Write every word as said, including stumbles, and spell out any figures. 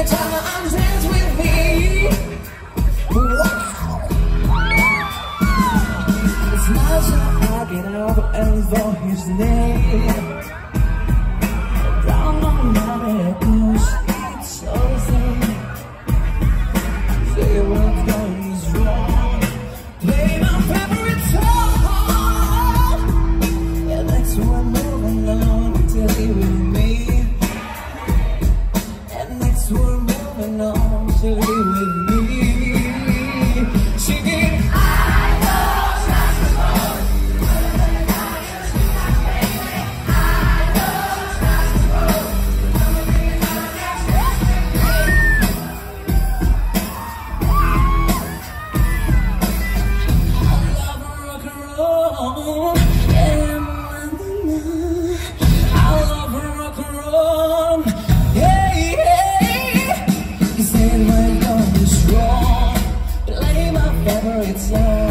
time dance with me. Wow. It's not so I get up and for his name. Down on my bed, push it so thin. Say what goes wrong. Play my favorite song. Yeah, that's what I'm moving on till you with me. And next we're moving on till you with me. Singing I know that's the road. I know that's the road. I love rock and roll. Yeah, I love rock and roll. Hey, hey. You said my love is wrong. Play my favorite song.